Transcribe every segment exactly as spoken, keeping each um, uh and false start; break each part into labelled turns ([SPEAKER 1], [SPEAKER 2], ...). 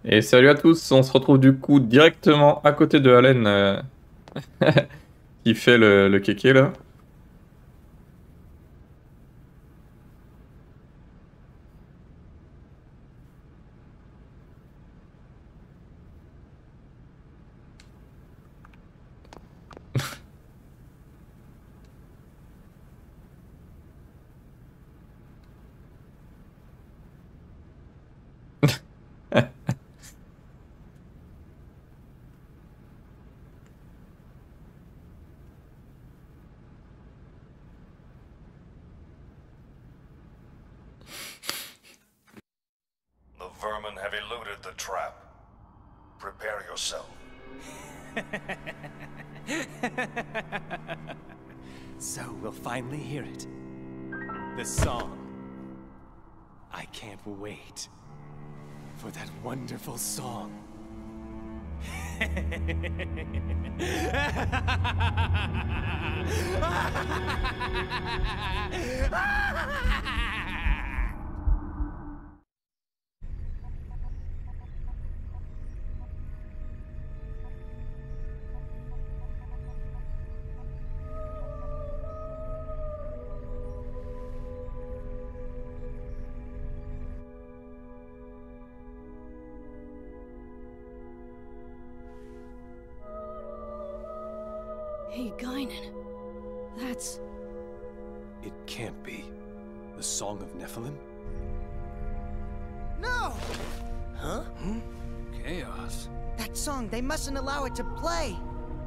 [SPEAKER 1] Et salut à tous, on se retrouve du coup directement à côté de Allen euh, qui fait le, le kéké là.
[SPEAKER 2] The vermin have eluded the trap. Prepare yourself.
[SPEAKER 3] So we'll finally hear it. The song. I can't wait for that wonderful song.
[SPEAKER 4] Hey, Guinan. That's...
[SPEAKER 3] It can't be. The Song of Nephilim?
[SPEAKER 5] No!
[SPEAKER 6] Huh?
[SPEAKER 3] Hmm? Chaos.
[SPEAKER 5] That song, they mustn't allow it to play!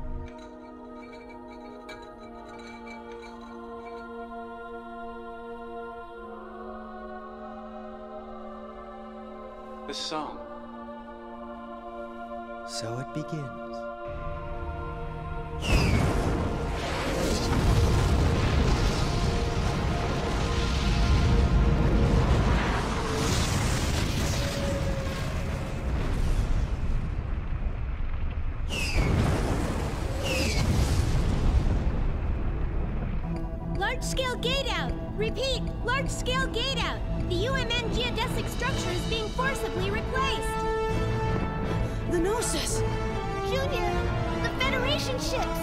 [SPEAKER 3] The song.
[SPEAKER 5] So it begins.
[SPEAKER 7] Large-scale gate out! Repeat, large-scale gate out! The U M N geodesic structure is being forcibly replaced!
[SPEAKER 4] the Gnosis!
[SPEAKER 7] Junior, the Federation ships!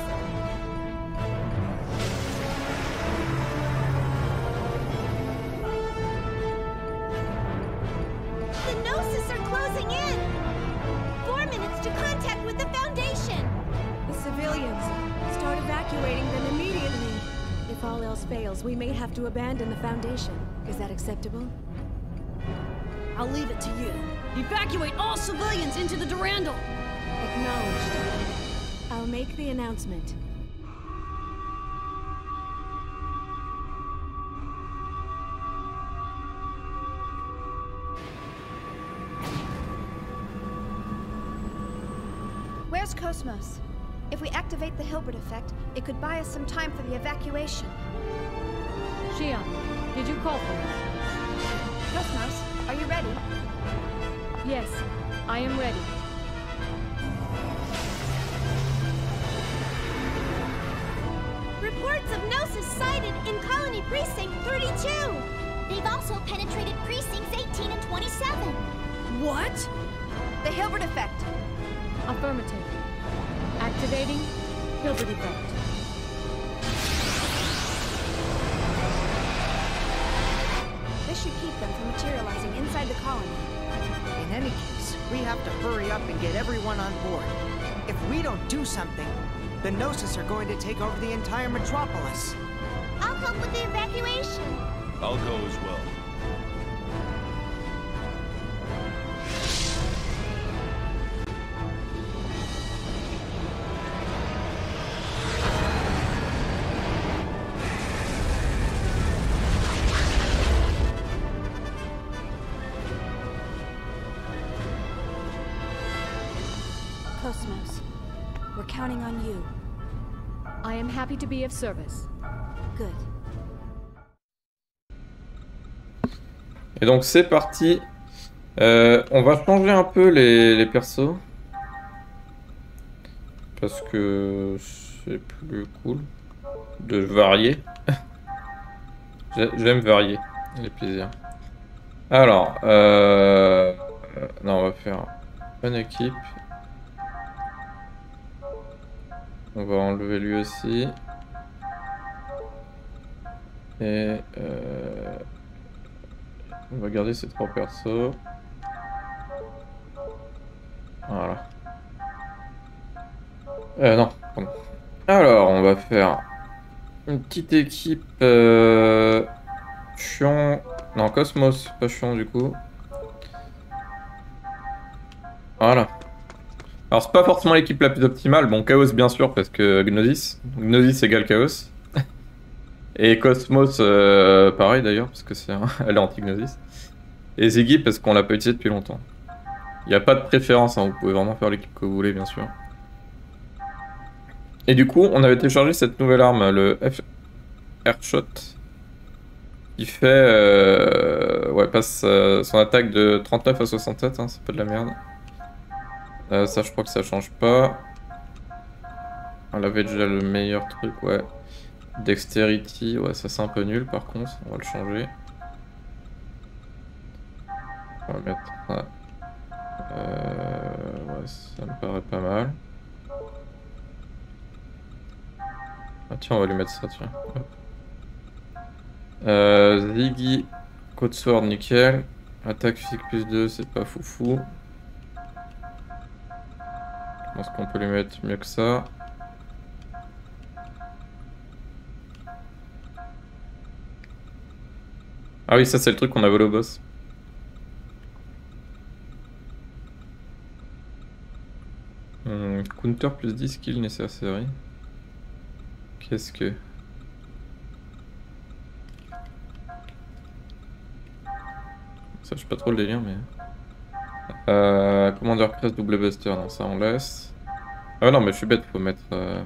[SPEAKER 7] The Gnosis are closing in! Four minutes to contact with the Foundation!
[SPEAKER 4] The civilians. Start evacuating them immediately. If all else fails, we may have to abandon the Foundation. Is that acceptable?
[SPEAKER 8] I'll leave it to you. Evacuate all civilians into the Durandal!
[SPEAKER 4] Acknowledged. I'll make the announcement.
[SPEAKER 7] Where's Cosmos? If we activate the Hilbert effect, it could buy us some time for the evacuation.
[SPEAKER 8] Shion, did you call for me?
[SPEAKER 7] Cosmos, are you ready?
[SPEAKER 8] Yes, I am ready.
[SPEAKER 7] Reports of Gnosis sighted in Colony Precinct thirty-two!
[SPEAKER 9] They've also penetrated precincts eighteen and twenty-seven.
[SPEAKER 4] What?
[SPEAKER 7] The Hilbert effect.
[SPEAKER 8] Affirmative. Activating Hilbert effect.
[SPEAKER 7] This should keep them from materializing inside the colony.
[SPEAKER 5] In any case, we have to hurry up and get everyone on board. If we don't do something, the Gnosis are going to take over the entire metropolis.
[SPEAKER 9] I'll help with the evacuation.
[SPEAKER 2] I'll go as well.
[SPEAKER 4] Cosmos. We're counting on you.
[SPEAKER 8] I am happy to be of service.
[SPEAKER 4] Good.
[SPEAKER 1] Et donc c'est parti. Euh, on va changer un peu les, les persos. Parce que c'est plus cool de varier. J'aime varier les plaisirs. Alors, euh... non, on va faire Bonne équipe. On va enlever lui aussi. Et euh, on va garder ces trois persos. Voilà. Euh, non, pardon. Alors, on va faire une petite équipe euh, Chion. Non, Cosmos, pas Chion du coup. Voilà. Alors, c'est pas forcément l'équipe la plus optimale. Bon, Chaos bien sûr, parce que Gnosis. Gnosis égale Chaos. Et Cosmos, euh, pareil d'ailleurs, parce que c'est un... elle est anti-Gnosis. Et Ziggy, parce qu'on l'a pas utilisé depuis longtemps. Il n'y a pas de préférence, hein. Vous pouvez vraiment faire l'équipe que vous voulez, bien sûr. Et du coup, on avait téléchargé cette nouvelle arme, le F Airshot, qui fait, euh, ouais, passe euh, son attaque de trente-neuf à soixante-sept, hein, c'est pas de la merde. Euh, ça, je crois que ça change pas. On avait déjà le meilleur truc, ouais. Dexterity, ouais, ça c'est un peu nul par contre, on va le changer. On va mettre. Ouais, euh, ouais ça me paraît pas mal. Ah tiens, on va lui mettre ça, tiens. Euh, Ziggy, Code Sword, nickel. Attaque physique plus deux, c'est pas foufou. Je pense qu'on peut lui mettre mieux que ça. Ah oui, ça c'est le truc qu'on a volé au boss. Hmm, counter plus dix skill nécessaire. Qu'est-ce que... Ça, je sais pas trop le délire, mais... Euh, Commander Press double buster, non, ça on laisse. Ah non, mais je suis bête, faut mettre... Euh...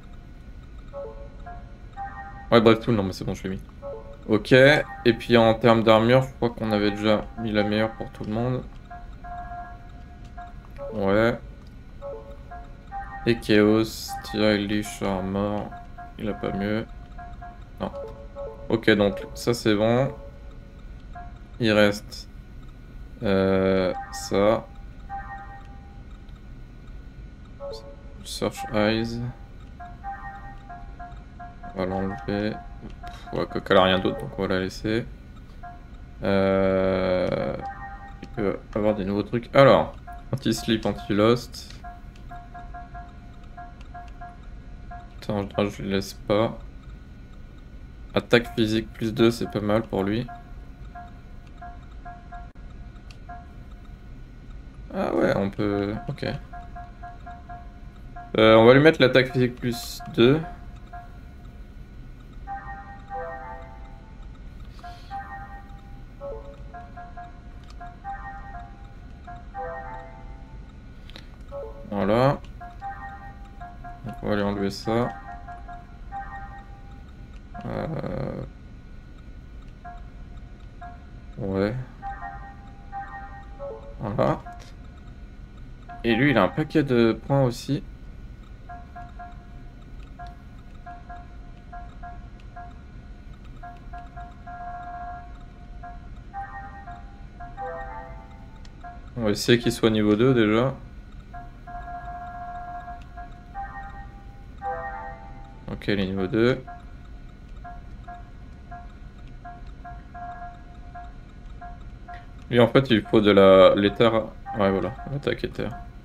[SPEAKER 1] Ouais, bref, tout, non, mais c'est bon, je l'ai mis. Ok, et puis en termes d'armure, je crois qu'on avait déjà mis la meilleure pour tout le monde. Ouais. Et Chaos, Stylish Armor, il a pas mieux. Non. Ok, donc ça c'est bon. Il reste euh, ça. Search Eyes. On va l'enlever. Ouais, qu'elle a rien d'autre, donc on va la laisser. Euh... Il peut avoir des nouveaux trucs. Alors, anti-sleep, anti-lost. Attends, je le laisse pas. Attaque physique plus deux, c'est pas mal pour lui. Ah ouais, on peut... Ok. Euh, on va lui mettre l'attaque physique plus deux. Voilà. Donc on va aller enlever ça. Euh... Ouais. Voilà. Et lui, il a un paquet de points aussi. On va essayer qu'il soit niveau deux déjà. Ok, il est niveau deux. Lui en fait il faut de la l'éther. Ouais voilà, l'attaque éther.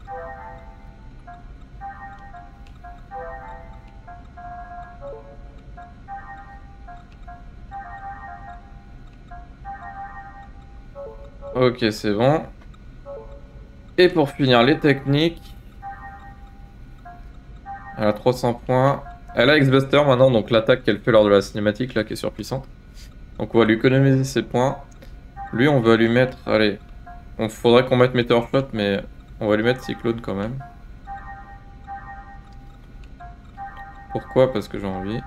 [SPEAKER 1] Ok, c'est bon. Et pour finir les techniques. Elle a trois cents points. Elle a X-Buster maintenant, donc l'attaque qu'elle fait lors de la cinématique là qui est surpuissante. Donc on va lui économiser ses points. Lui on va lui mettre, allez, on faudrait qu'on mette Meteor Shot, mais on va lui mettre Cyclone quand même. Pourquoi? Parce que j'ai envie.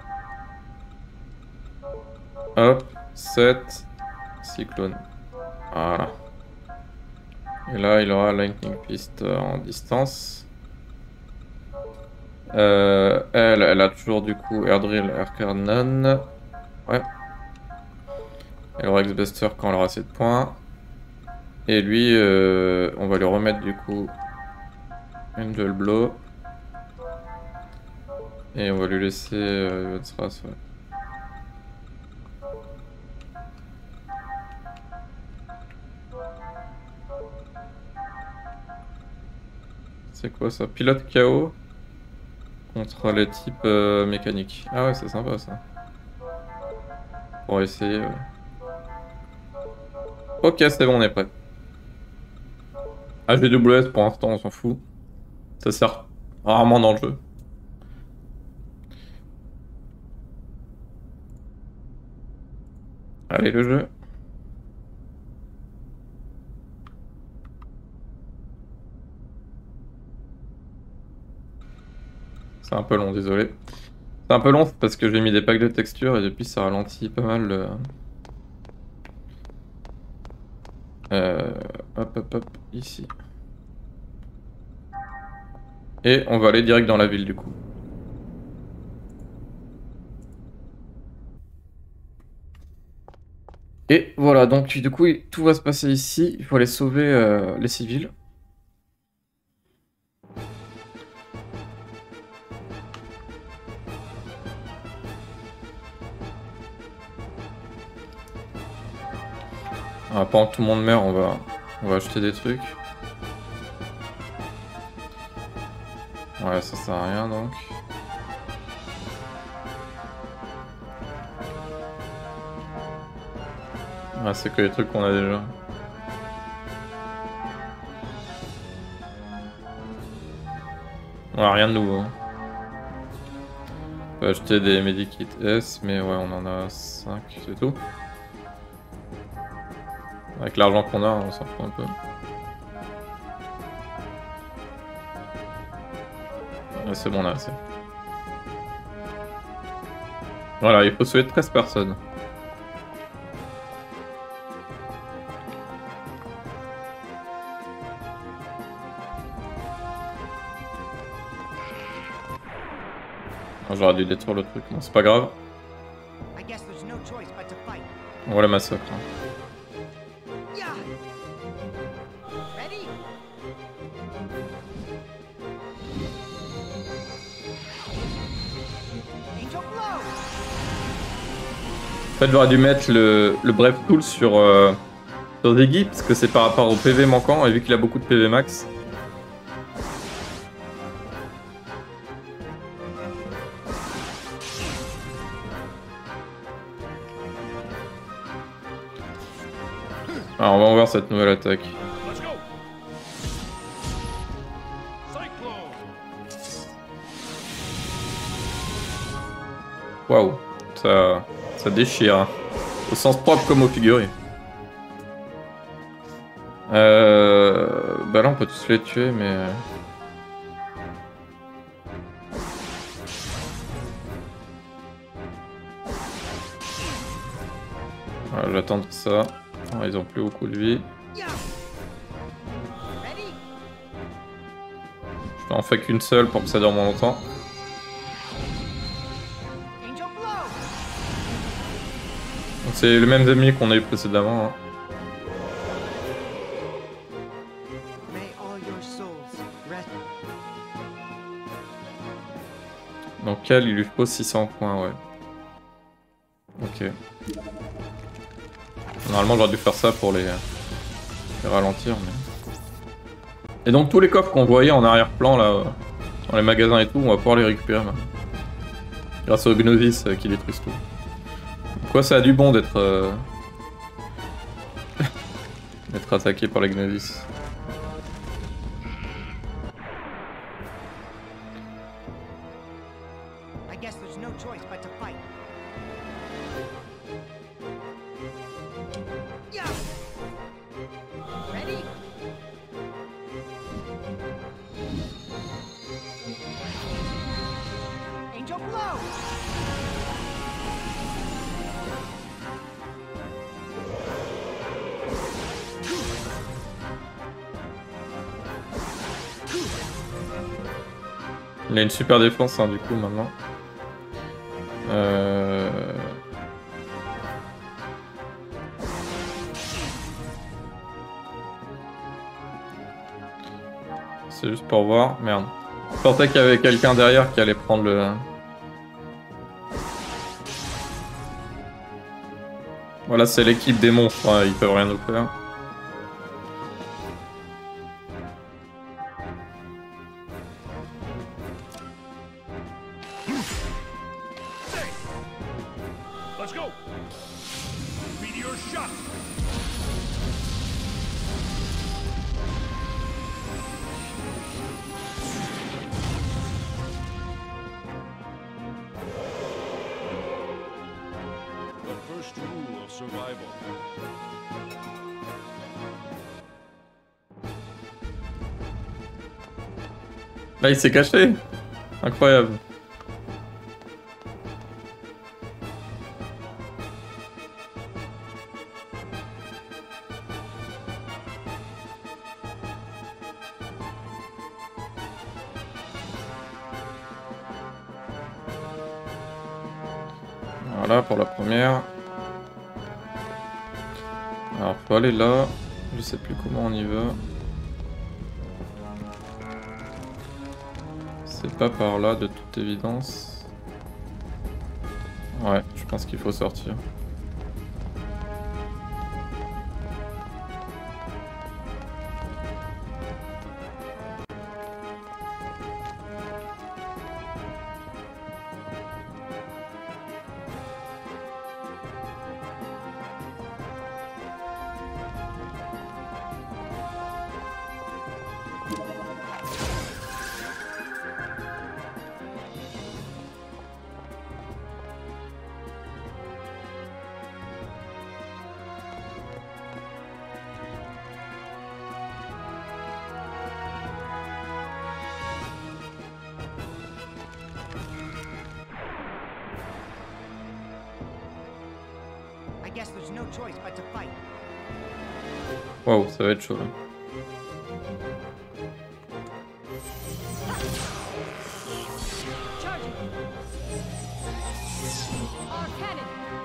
[SPEAKER 1] Hop, sept, Cyclone. Voilà. Et là il aura Lightning Fist en distance. Euh, elle, elle a toujours du coup Air Drill, Air Cannon. Ouais. Elle aura X-Buster quand elle aura assez de points. Et lui, euh, on va lui remettre du coup Angel Blow. Et on va lui laisser euh, Ivan Stras, ouais. C'est quoi ça? Pilote K O contre les types euh, mécaniques. Ah ouais, c'est sympa ça. Pour essayer. Ouais. Ok, c'est bon, on est prêt. H V W S pour l'instant, on s'en fout. Ça sert rarement dans le jeu. Allez, le jeu. C'est un peu long, désolé. C'est un peu long parce que j'ai mis des packs de textures et depuis ça ralentit pas mal le... Euh, hop hop hop, ici. Et on va aller direct dans la ville du coup. Et voilà, donc du coup tout va se passer ici. Il faut aller sauver euh, les civils. Ah, pendant que tout le monde meurt, on va, on va acheter des trucs. Ouais, ça sert à rien donc. Ah, c'est que les trucs qu'on a déjà. Ouais, rien de nouveau. On peut acheter des medikits S, mais ouais, on en a cinq, c'est tout. Avec l'argent qu'on a, on s'en fout un peu. Ouais, c'est bon, là, c'est. Voilà, il faut sauver treize personnes. J'aurais dû détruire le truc, bon c'est pas grave. On va la massacre. Hein. En fait j'aurais dû mettre le, le Brave Tool sur, euh, sur Ziggy parce que c'est par rapport au P V manquant et vu qu'il a beaucoup de P V max. Alors on va voir cette nouvelle attaque. Waouh, ça, ça déchire, hein. Au sens propre comme au figurines. Euh, bah là on peut tous les tuer mais... Voilà, j'attends ça. Oh, ils ont plus beaucoup de vie. Je n'en fais qu'une seule pour que ça dure moins longtemps. C'est le même ennemi qu'on a eu précédemment. Hein. Donc elle, il lui faut six cents points, ouais. Ok. Normalement j'aurais dû faire ça pour les, les ralentir. Mais... Et donc tous les coffres qu'on voyait en arrière-plan là, dans les magasins et tout, on va pouvoir les récupérer maintenant. Grâce aux Gnosis euh, qui détruisent tout. Quoi, ça a du bon d'être euh... d'être attaqué par les Gnosis. Il a une super défense hein, du coup maintenant. Euh... C'est juste pour voir. Merde. Je pensais qu'il y avait quelqu'un derrière qui allait prendre le... Voilà, c'est l'équipe des monstres, hein, ils peuvent rien nous faire.
[SPEAKER 2] Let's go. Meteor shot.
[SPEAKER 3] The first rule of survival.
[SPEAKER 1] Là, il s'est caché. Incroyable. Voilà pour la première. Alors faut aller là. Je sais plus comment on y va. C'est pas par là de toute évidence. Ouais, je pense qu'il faut sortir.
[SPEAKER 5] I guess there's no choice but to fight.
[SPEAKER 1] Waouh, ça va être chaud là.
[SPEAKER 8] Charging. Our cannon.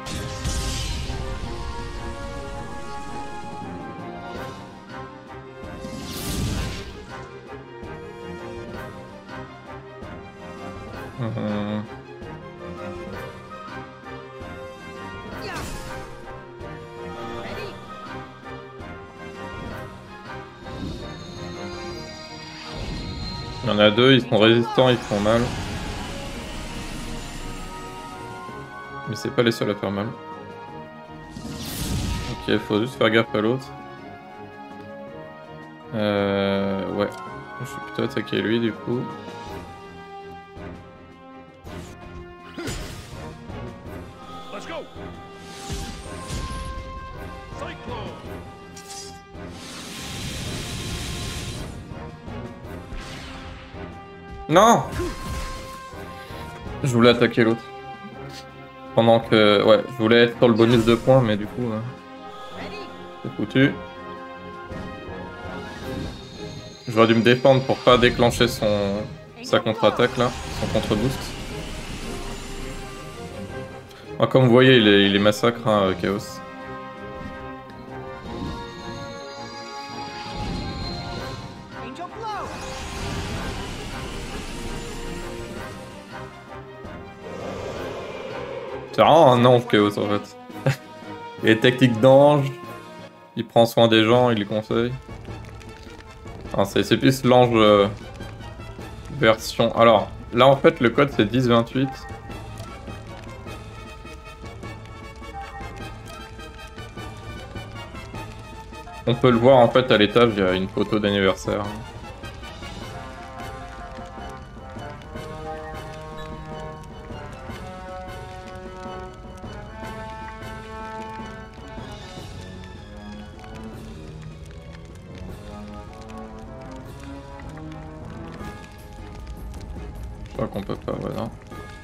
[SPEAKER 1] Mmh. Il y en a deux, ils sont résistants, ils font mal. Mais c'est pas les seuls à faire mal. Ok, faut juste faire gaffe à l'autre. Euh... Ouais. Je vais plutôt attaquer lui du coup.
[SPEAKER 2] Let's go. Cyclone.
[SPEAKER 1] Non! Je voulais attaquer l'autre. Pendant que... Ouais, je voulais être sur le bonus de points, mais du coup... Euh... C'est foutu. J'aurais dû me défendre pour pas déclencher son... sa contre-attaque là, son contre-boost. Ah, comme vous voyez, il est, il est massacre, hein, Chaos.
[SPEAKER 5] Angel blow.
[SPEAKER 1] C'est vraiment un ange, Chaos, en fait. Il est technique d'ange, il prend soin des gens, il les conseille. C'est plus l'ange euh, version... Alors, là en fait le code c'est dix vingt-huit. On peut le voir en fait à l'étage, il y a une photo d'anniversaire. Je crois qu'on peut pas, ouais, non.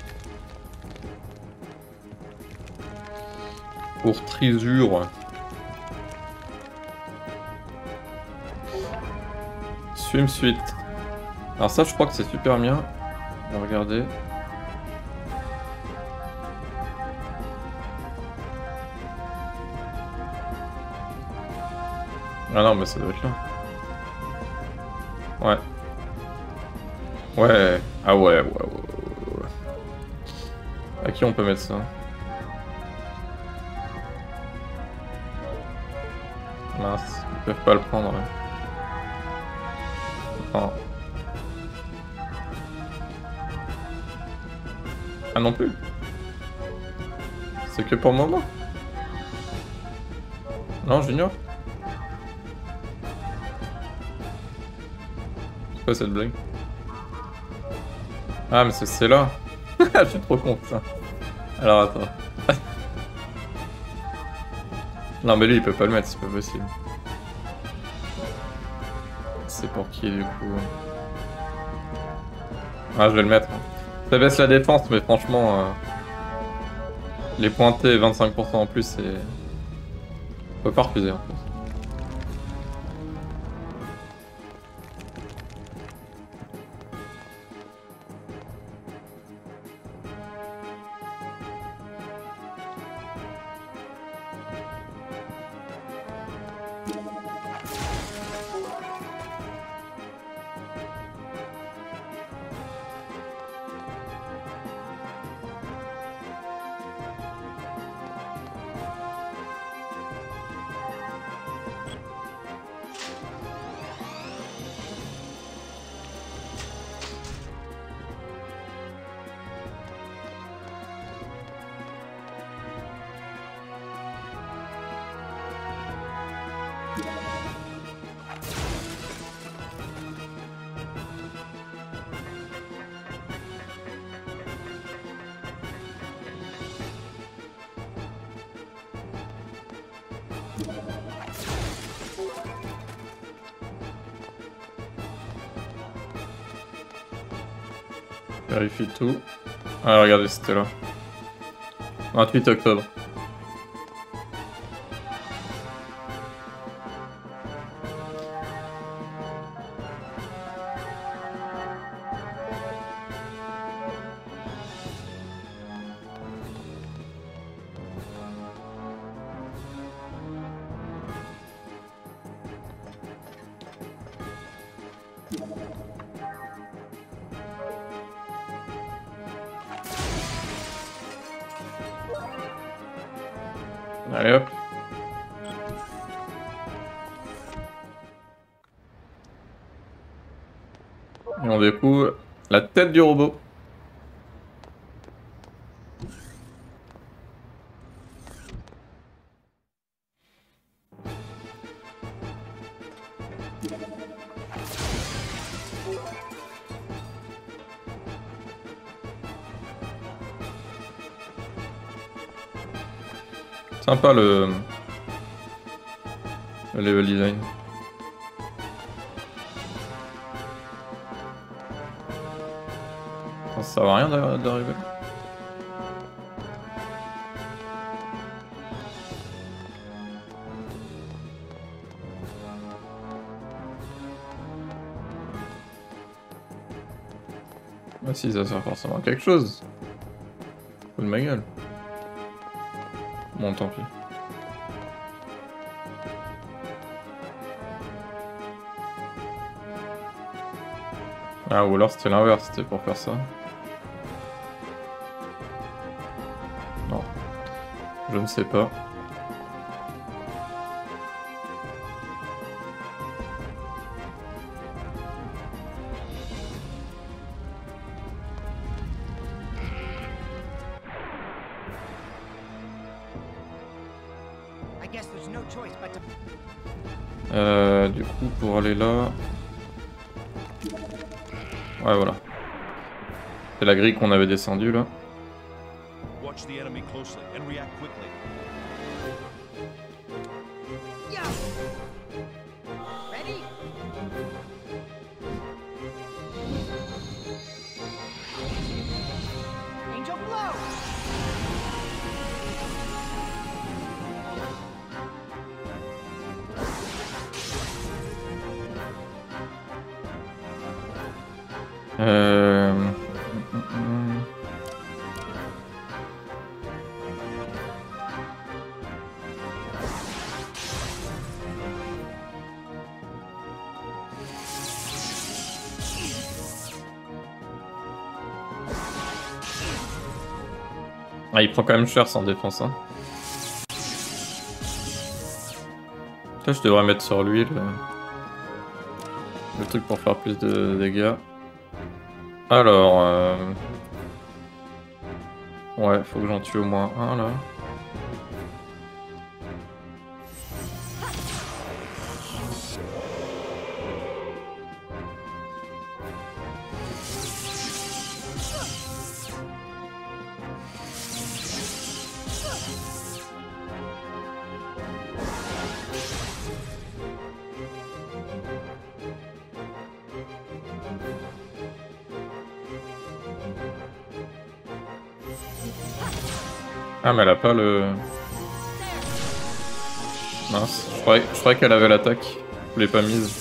[SPEAKER 1] Pour trisure. Swimsuit. Alors ça je crois que c'est super bien. On va regarder. Ah non mais ça doit être là. Ouais. Ouais. Ah ouais, ouais, ouais, ouais, ouais. À qui on peut mettre ça? Mince, ils peuvent pas le prendre. Là. Enfin... Ah non plus. C'est que pour le moment. Non, Junior. C'est quoi cette blague? Ah mais c'est là. Je suis trop con ça. Alors attends. Non mais lui il peut pas le mettre, c'est pas possible. C'est pour qui du coup? Ah je vais le mettre. Ça baisse la défense mais franchement... Euh... Les pointés vingt-cinq pour cent en plus c'est... On peut pas refuser en plus. Vérifie tout. Ah regardez, c'était là. vingt-huit octobre. Allez hop. Et on découvre la tête du robot. Sympa le... le level design. Ça sert à rien d'arriver. Ah si, ça sert forcément à quelque chose. Faut de ma gueule. Bon, tant pis. Ah, ou alors c'était l'inverse, c'était pour faire ça. Non. Je ne sais pas. Euh, du coup, pour aller là... Ouais, voilà. C'est la grille qu'on avait descendue, là.
[SPEAKER 3] Watch the enemy closely and react quickly.
[SPEAKER 5] Ready? Angel blow!
[SPEAKER 1] Euh... Ah, il prend quand même cher sans défense. Hein. Là, je devrais mettre sur lui le... le truc pour faire plus de dégâts. Alors... Euh... Ouais, faut que j'en tue au moins un là. Ah mais elle a pas le... Mince, je croyais, je croyais qu'elle avait l'attaque. Je l'ai pas mise.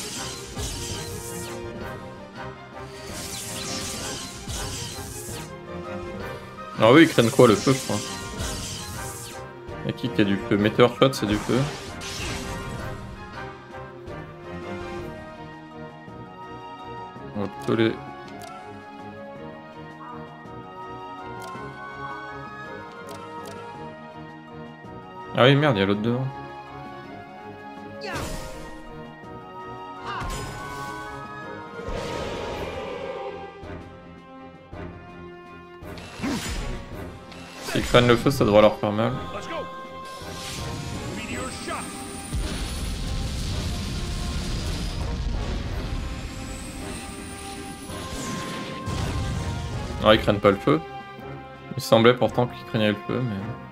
[SPEAKER 1] Ah oui, ils craignent quoi le feu je crois. Y'a qui qui a du feu? Meteor Shot c'est du feu. On va plutôt les... Ah oui merde, il y a l'autre devant. S'ils craignent le feu, ça devrait leur faire mal. Ah, ils craignent pas le feu. Il semblait pourtant qu'ils craignaient le feu, mais...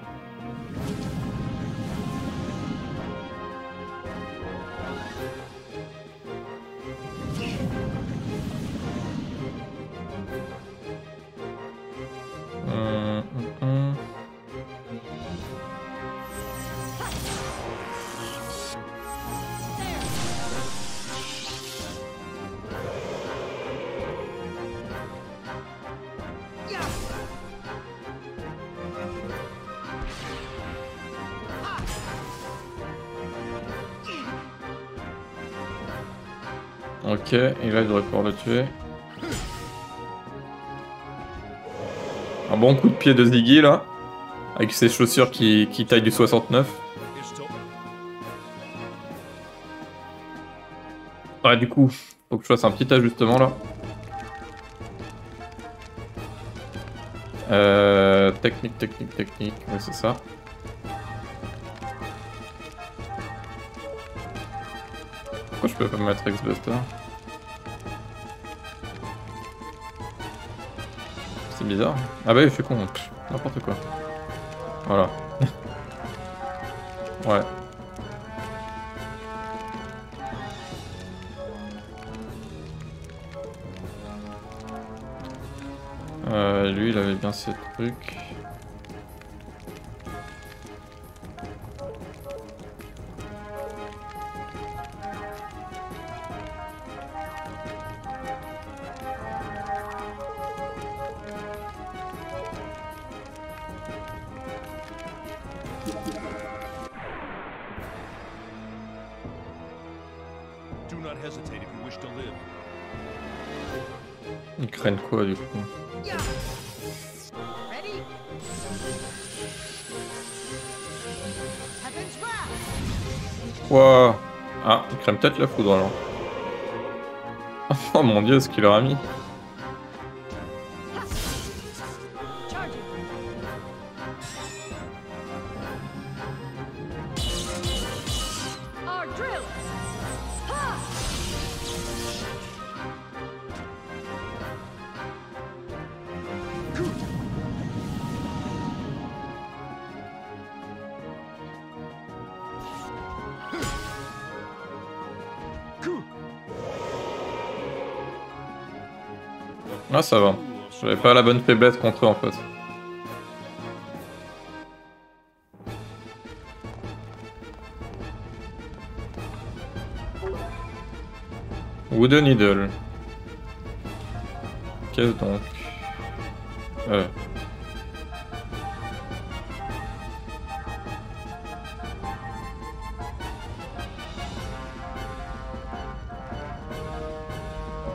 [SPEAKER 1] Ok, et là il devrait pouvoir le tuer. Un bon coup de pied de Ziggy là, avec ses chaussures qui, qui taillent du soixante-neuf. Ouais, du coup, faut que je fasse un petit ajustement là. Euh, technique, technique, technique, ouais c'est ça. Pourquoi je peux pas me mettre X-Buster? C'est bizarre. Ah bah oui, je suis con. N'importe quoi. Voilà. Ouais. Euh, lui, il avait bien ces trucs. Ils craignent quoi du coup? Wow. Ah, ils craignent peut-être la foudre alors. Oh mon dieu, ce qu'il leur a mis. Ah ça va, j'avais pas la bonne faiblesse contre eux en fait. Wooden Needle. Qu'est-ce donc? Euh.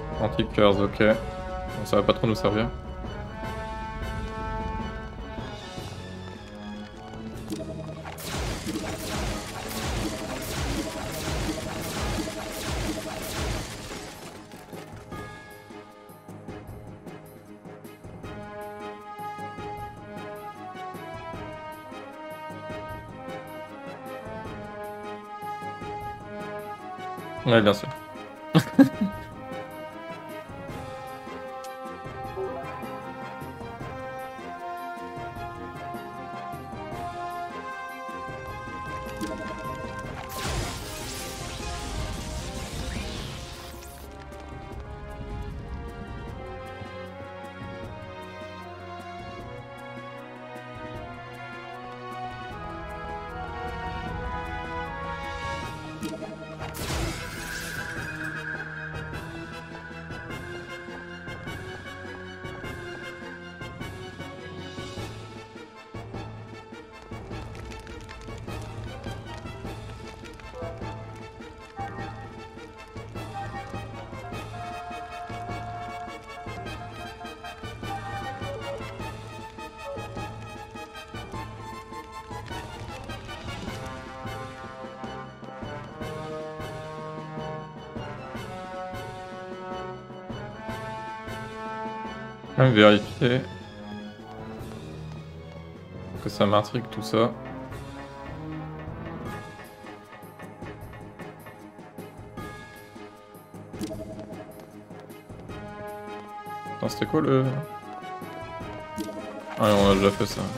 [SPEAKER 1] Anti-curse, ok. Bon, ça va pas trop nous servir. Ouais, bien sûr. Même vérifier que ça m'intrigue tout ça. Attends, c'était quoi le... Ah on a déjà fait ça.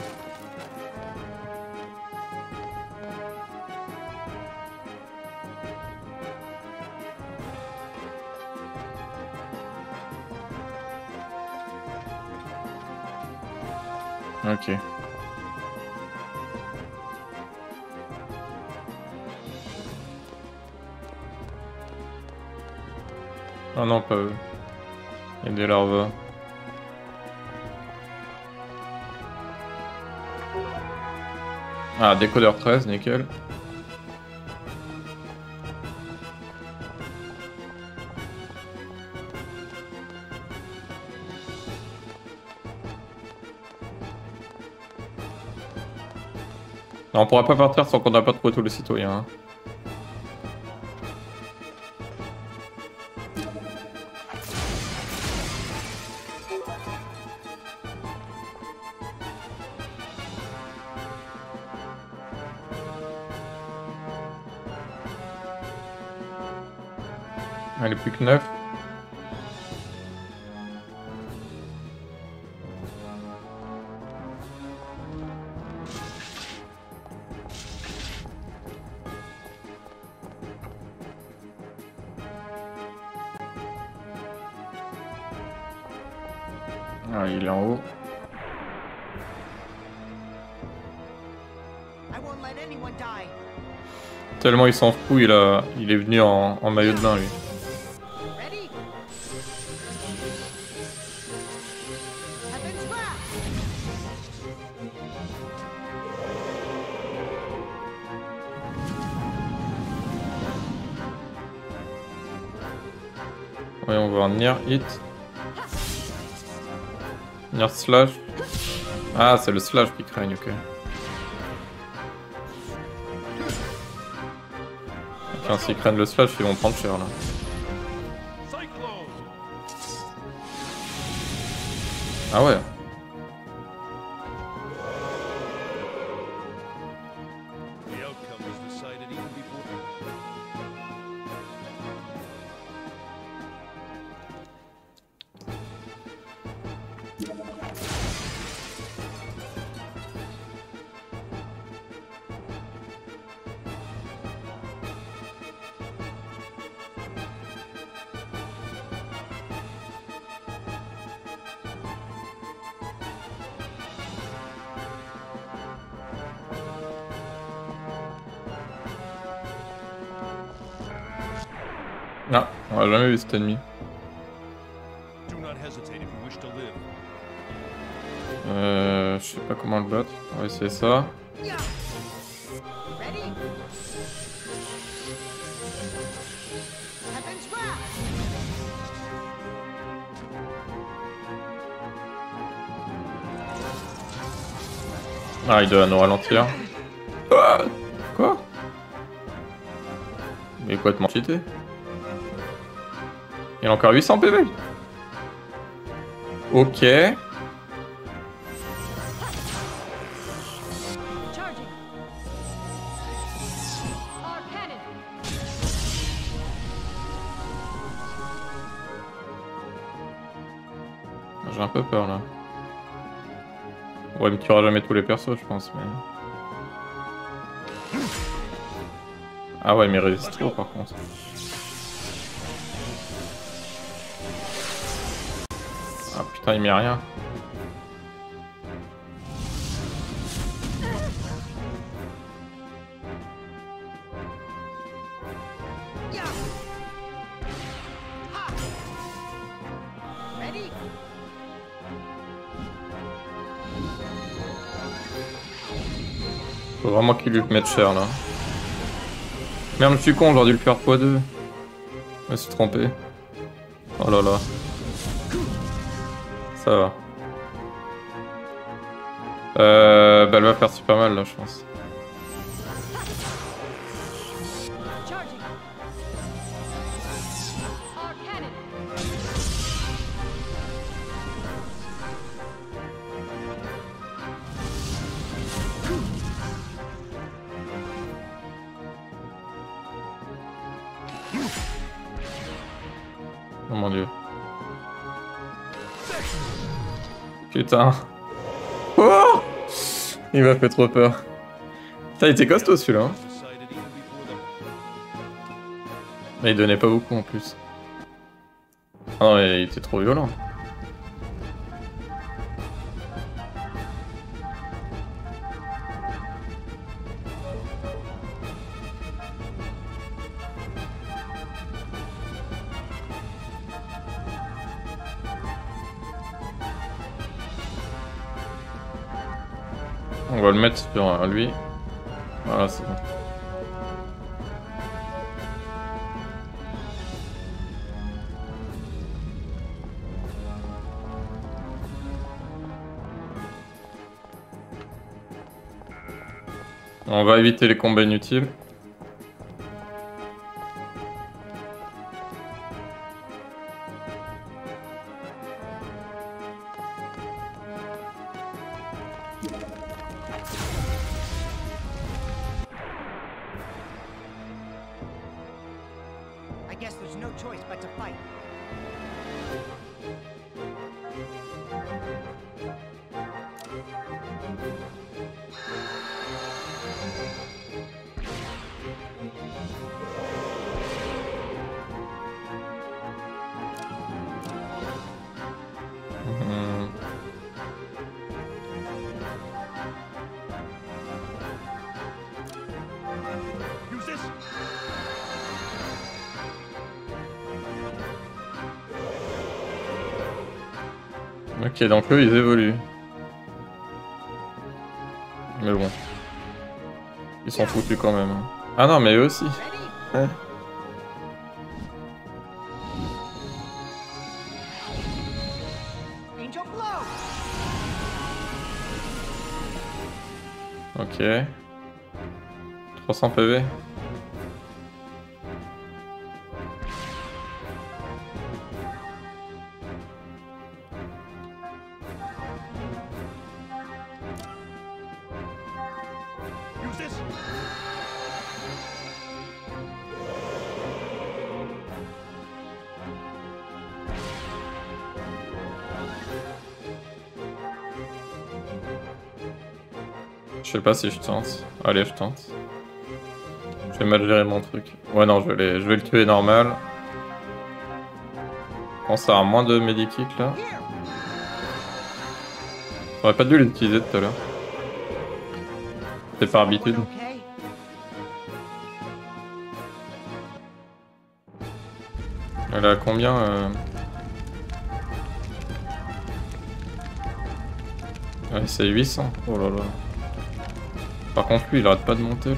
[SPEAKER 1] Ok. Ah non, pas eux. Il y a des larves. Ah, décodeur treize, nickel. Non, on pourra pas partir sans qu'on n'a pas trouvé tous les citoyens. Hein. Allez, plus que neuf. Ah, il est en haut. Tellement il s'en fout, il, a... il est venu en, en maillot de bain lui. Ouais, on va voir Nier Hit. Nier Slash. Ah, c'est le Slash qui craigne, ok. Enfin, s'ils craignent le Slash, ils vont prendre cher là. Ah ouais. Ah, on a jamais vu cet ennemi. Euh, je sais pas comment le battre. On va essayer ça. Ah, il doit nous ralentir. Ah, quoi? Mais complètement cheaté. Il a encore huit cents P V. Ok. J'ai un peu peur là. Ouais, il me tuera jamais tous les persos, je pense, mais. Ah ouais, mais il résiste trop par contre. Ah putain, il met rien. Faut vraiment qu'il lui mette cher là. Merde, je suis con, j'aurais dû le faire fois deux. Je me suis trompé. Oh là là. Ça va. Euh, bah elle va faire super mal là, je pense. Oh mon dieu. Putain. Oh, il m'a fait trop peur. Putain, il était costaud celui-là. Mais il donnait pas beaucoup en plus. Ah non, mais il était trop violent. On va le mettre sur lui. Voilà, c'est bon. On va éviter les combats inutiles.
[SPEAKER 5] I guess there's no choice but to fight.
[SPEAKER 1] Mmh.
[SPEAKER 2] Use this.
[SPEAKER 1] Ok, donc eux ils évoluent. Mais bon. Ils sont foutus quand même. Ah non, mais eux aussi. Ouais.
[SPEAKER 5] Angel Blow.
[SPEAKER 1] Ok. trois cents P V.
[SPEAKER 2] Use this.
[SPEAKER 1] Je sais pas si je tente. Allez, je tente. Je vais mal gérer mon truc. Ouais, non, je vais, les... je vais le tuer normal. Je pense à avoir moins de medikit là. J'aurais pas dû l'utiliser tout à l'heure. C'est par habitude.
[SPEAKER 5] Okay.
[SPEAKER 1] Elle a combien euh... ouais, c'est huit cents. Oh là là. Par contre, lui, il arrête pas de monter là.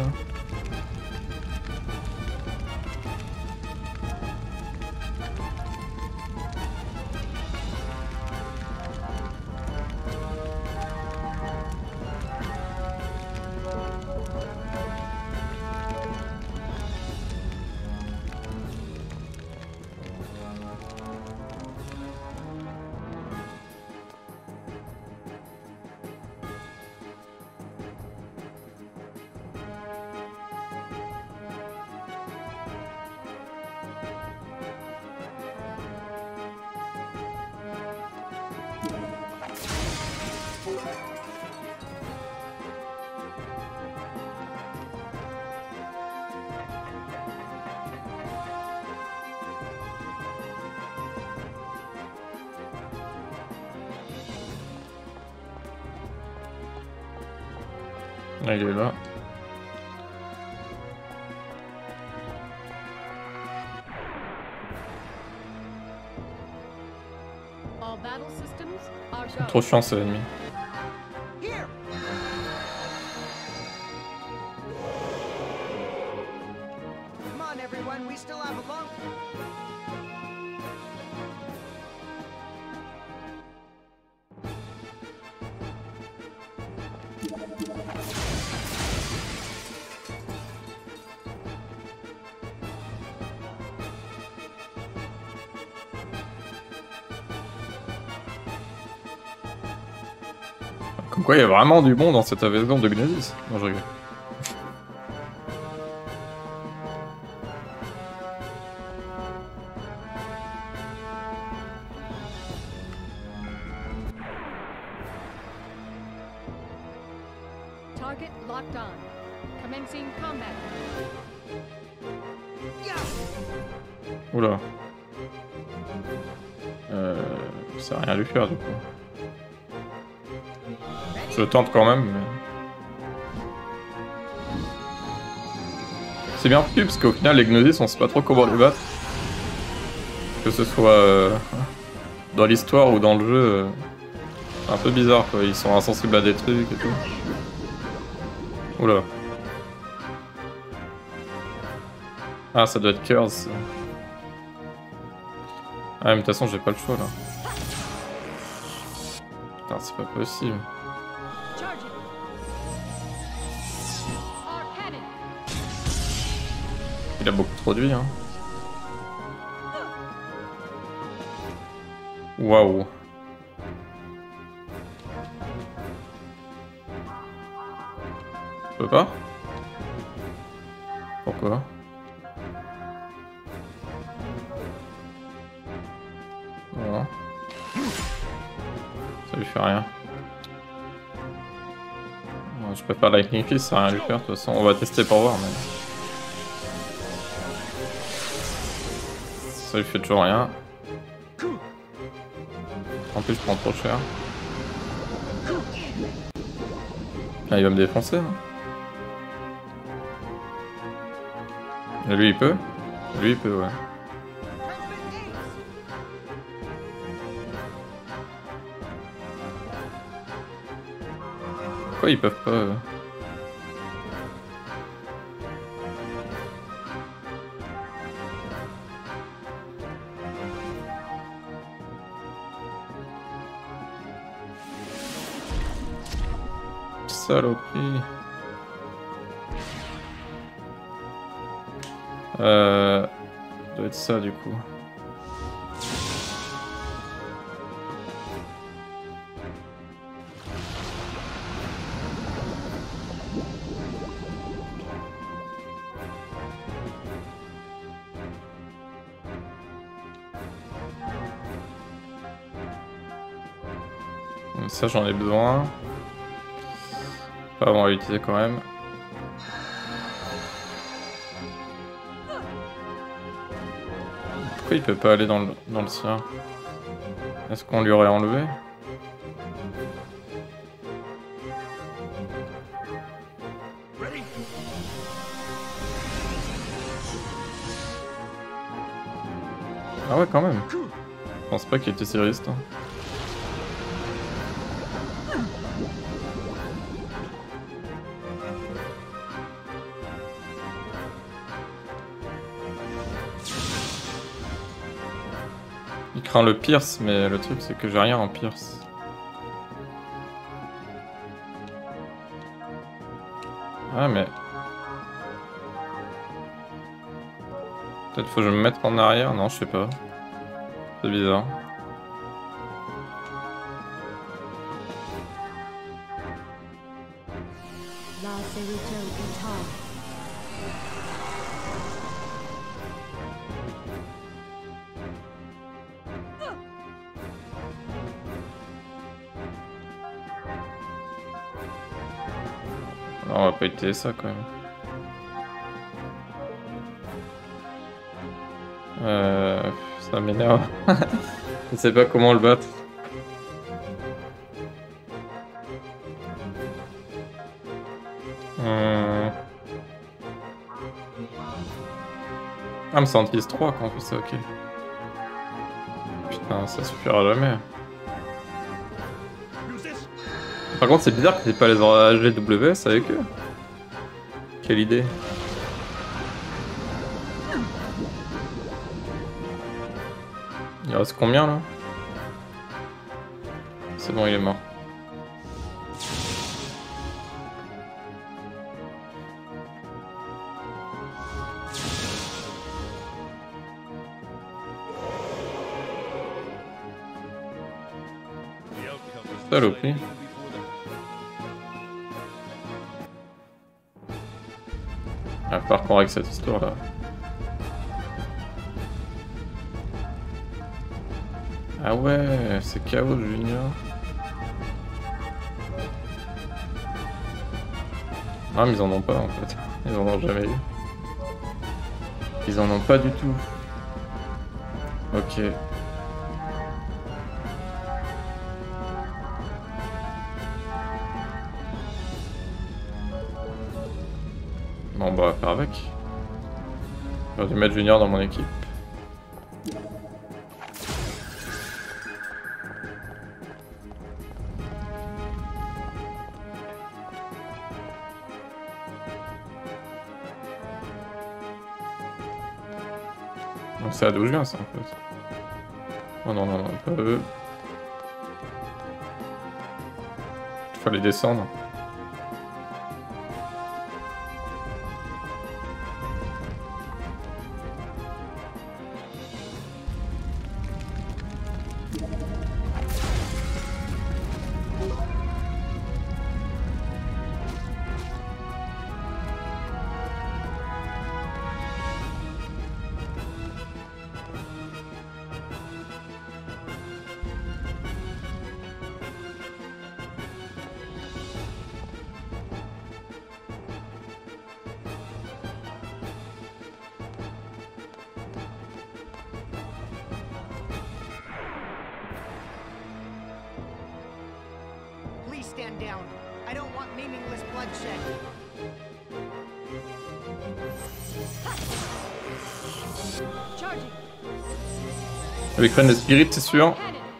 [SPEAKER 1] Ah, il est là.
[SPEAKER 8] All battle systems are go.
[SPEAKER 1] Trop chiant ces ennemis.
[SPEAKER 5] Here! Come on, everyone, we still have a long...
[SPEAKER 1] Comme quoi il y a vraiment du bon dans cette invasion de Gnosis. Non, je rigole.
[SPEAKER 8] Target locked on. Commencing combat.
[SPEAKER 1] Oula. Euh, ça n'a rien à lui faire du coup. Je tente quand même, mais... C'est bien foutu parce qu'au final les Gnosis on sait pas trop comment les battre. Que ce soit euh, dans l'histoire ou dans le jeu, euh, c'est un peu bizarre quoi, ils sont insensibles à des trucs et tout. Oula. Ah ça doit être Curse. Ça. Ah mais de toute façon j'ai pas le choix là. Putain c'est pas possible. Il a beaucoup trop de vie, hein. Waouh. Je peux pas? Pourquoi? Non. Ça lui fait rien. Je peux faire Lightning Fist, ça va rien lui faire de toute façon. On va tester pour voir, mais... Ça lui fait toujours rien. En plus je prends trop cher. Ah il va me défoncer. Hein. Et lui il peut. Lui il peut ouais. Pourquoi ils peuvent pas euh... Saloperie. Euh... Ça doit être ça du coup. Ça j'en ai besoin. Ah bon, on va l'utiliser quand même. Pourquoi il peut pas aller dans le, dans le sien? Est-ce qu'on lui aurait enlevé? Ah ouais quand même. Je pense pas qu'il était si résistant. Il craint le pierce, mais le truc c'est que j'ai rien en pierce. Ah mais... Peut-être faut que je me mette en arrière, non je sais pas. C'est bizarre. Non, on va pas utiliser ça quand même. Euh, ça m'énerve. Je sais pas comment le battre. Ah mais ça en utilise trois quand on fait ça, ok. Putain, ça suffira jamais. Par contre c'est bizarre que t'aies pas les H G W S avec eux. Quelle idée. Il reste combien là? C'est bon, il est mort. Saloperie. Il va falloir qu'on règle cette histoire là. Ah ouais, c'est K O Junior. Ah mais ils en ont pas en fait. Ils en ont jamais eu. Ils en ont pas du tout. Ok. Bon bah on va faire avec. J'aurais dû mettre Junior dans mon équipe. Donc c'est à d'où je viens ça en fait. Oh non non non, pas eux. Il fallait descendre.
[SPEAKER 5] Stand down. I don't want meaningless bloodshed.
[SPEAKER 7] Charging.
[SPEAKER 1] Avec Ren des Spirits, c'est sûr.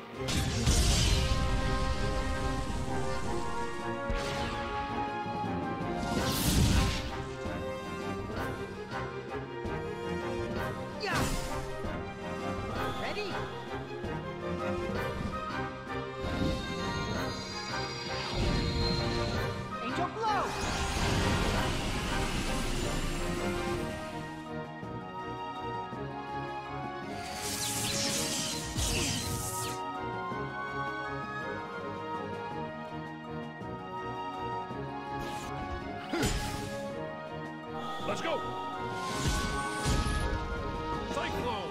[SPEAKER 3] Let's go! Cyclone!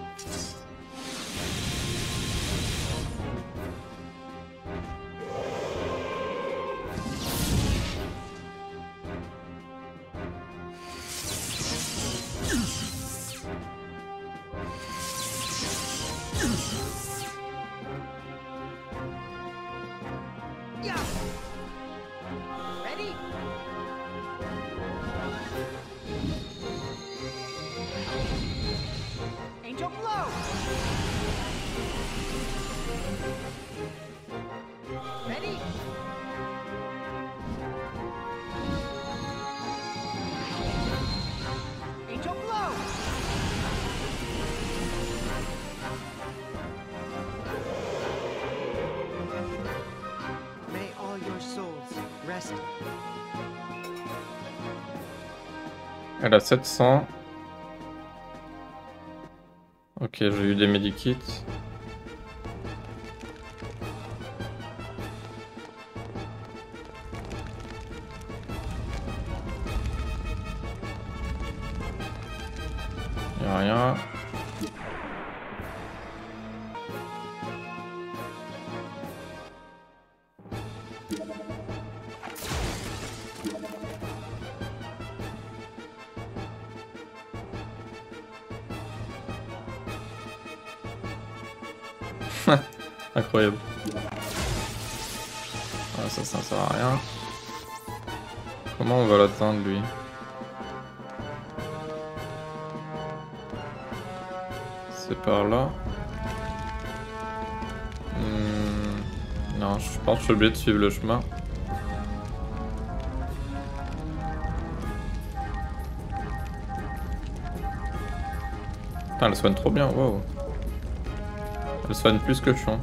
[SPEAKER 5] Yeah. Ready? Angel blow. Ready? Angel blow. May all your souls rest.
[SPEAKER 1] Elle a sept cents. Ok, j'ai eu des medikits. Y'a rien. Incroyable. Ah, ça, ça sert à rien. Comment on va l'atteindre lui? c'est par là. Hmm, non, je pense que je suis obligé de suivre le chemin. Putain, elle soigne trop bien, wow. Elle soigne plus que Chouan.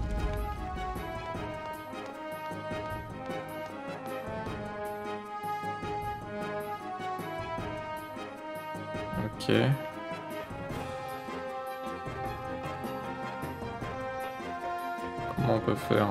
[SPEAKER 1] Ok. Comment on peut faire?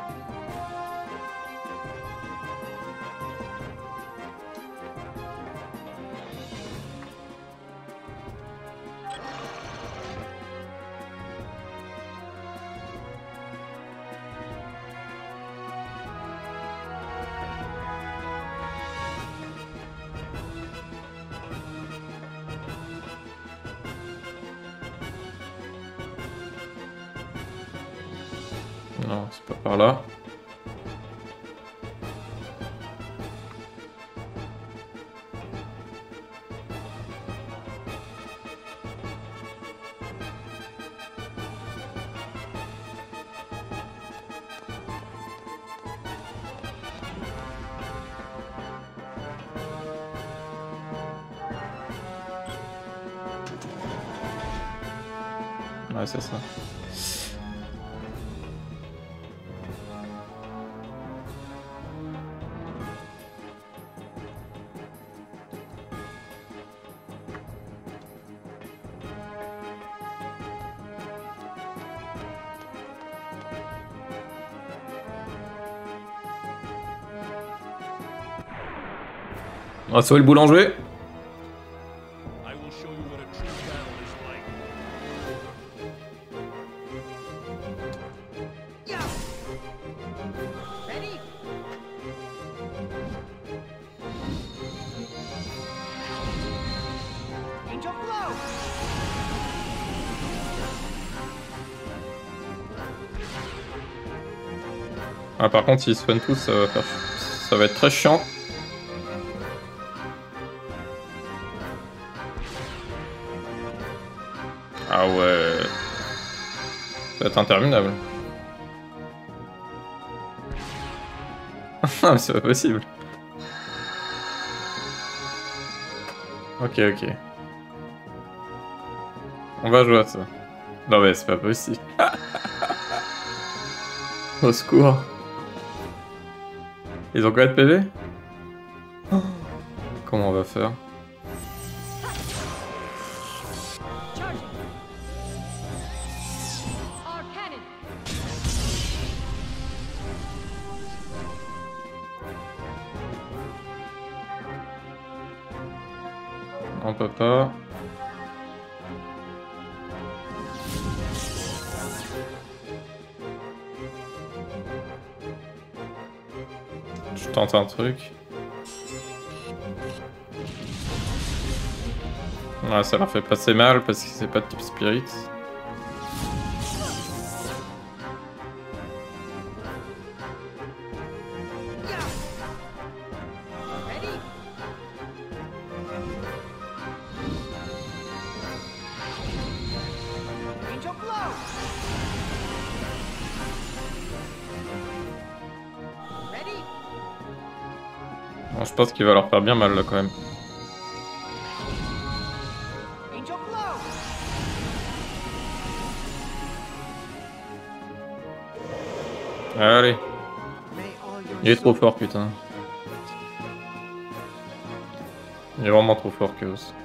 [SPEAKER 1] Non, c'est pas par là. Ouais, c'est ça. On va sauver le boulanger. Ah, par contre, s'ils spawnent tous, ça va, faire... ça va être très chiant. Ah ouais. Ça va être interminable. Ah mais c'est pas possible. Ok, ok. On va jouer à ça. Non mais c'est pas possible. Au secours. Ils ont combien de P V? Comment on va faire? On peut pas. Je tente un truc. Ouais, ça leur fait passer mal parce que c'est pas de type spirit. Bon, je pense qu'il va leur faire bien mal là quand même. Allez. Il est trop fort, putain. Il est vraiment trop fort, Chaos.